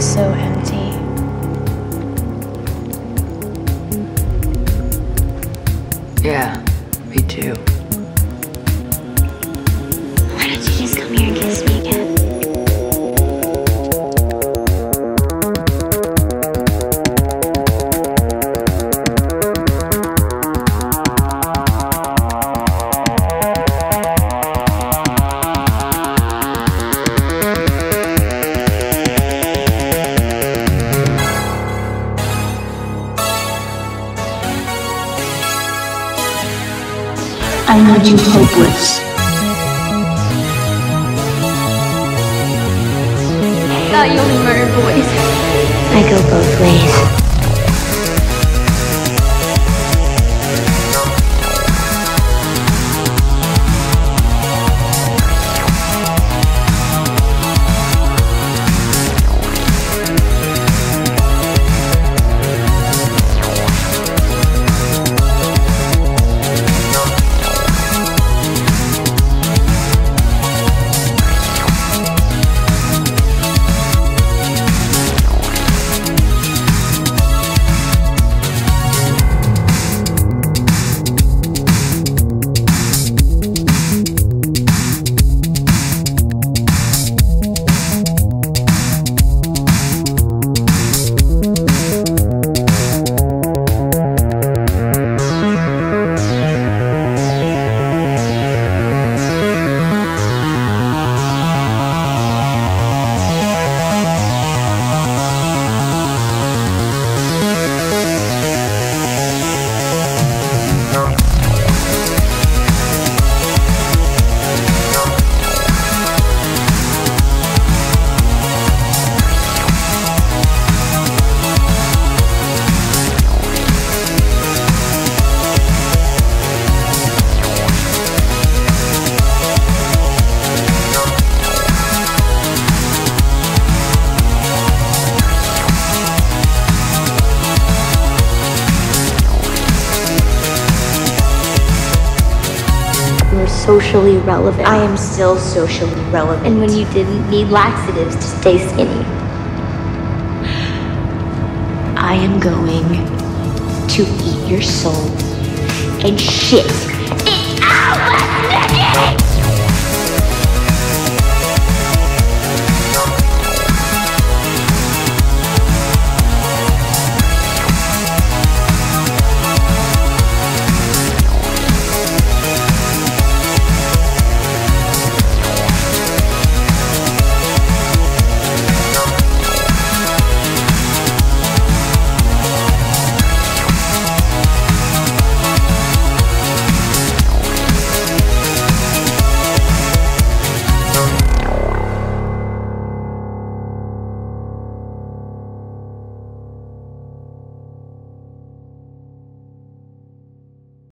so empty. Yeah, me too. Why don't you just come here and kiss me again? I made you hopeless. Thought you only murdered boys. I go both ways. Socially relevant. I am still socially relevant. And when you didn't need laxatives to stay skinny. I am going to eat your soul and shit it out!